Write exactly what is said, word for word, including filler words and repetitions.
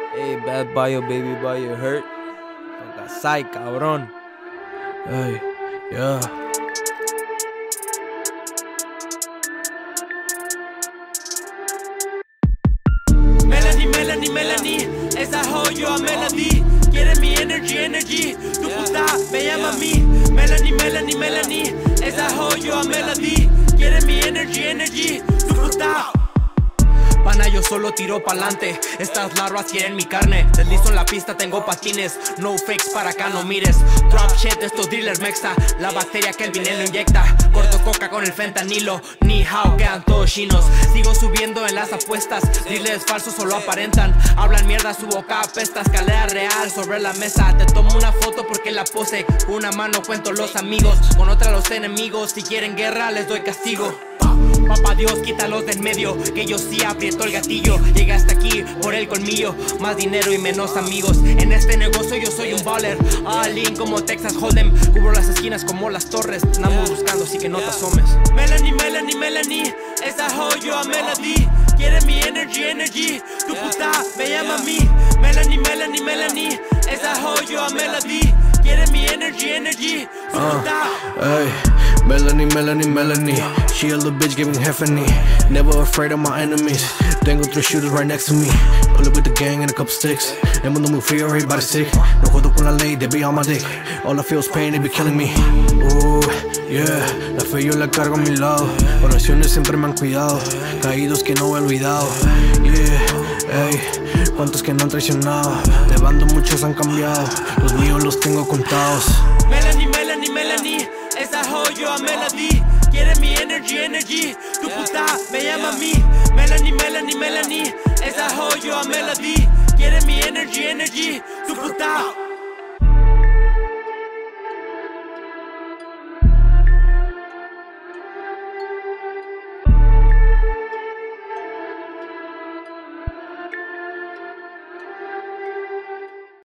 Hey, bad bio, baby bio, hurt. Con Kasai, cabrón. Hey, yeah. Melanie, Melanie, Melanie, esa joyo a Melody. Quiere mi energy, energy. Tu puta me llama a mí. Melanie, Melanie, Melanie, esa joyo a Melody. Quiere mi energy, energy. Tu puta. Pana, yo solo tiro pa'lante. Estas larvas quieren mi carne. Deslizo en la pista, tengo patines. No fakes para acá, no mires. Drop shit, estos dealers mexa. La bacteria que el vinilo inyecta. Corto coca con el fentanilo. Ni hao, quedan todos chinos. Sigo subiendo en las apuestas. Dealers falsos solo aparentan. Hablan mierda, su boca apesta. Escalera real sobre la mesa. Te tomo una foto porque la pose. Con una mano cuento los amigos. Con otra los enemigos. Si quieren guerra, les doy castigo. Papá Dios, quítalos del medio, que yo sí aprieto el gatillo. Llegué hasta aquí por el colmillo, más dinero y menos amigos. En este negocio yo soy un baller, all-in como Texas Hold'em. Cubro las esquinas como las torres, andamos buscando así que no te asomes. Melanie, Melanie, Melanie, esa joyo a Melody. Quiere mi energy, energy, tu puta me llama a mí. Melanie, Melanie, Melanie, esa joyo a Melody. Quiere mi energy, energy, tu puta. Uh, hey, Melanie, Melanie, Melanie. She a little bitch giving Heffany. Never afraid of my enemies. Tengo three shooters right next to me. Pull up with the gang and a couple sticks. El mundo muy frío, everybody sick. No jodo con la ley, they be on my dick. All I feel is pain, they be killing me. Ooh, yeah, la fe yo la cargo a mi lado. Oraciones siempre me han cuidado. Caídos que no he olvidado. Yeah, ey, cuántos que no han traicionado. De bando muchos han cambiado. Los míos los tengo contados. Melanie, Melanie, Melanie, esa joyo a Melody. Quiere mi energy, energy, tu puta me llama a mí. Melanie, Melanie, Melanie, esa joyo a Melody. Quiere mi energy, energy, tu puta.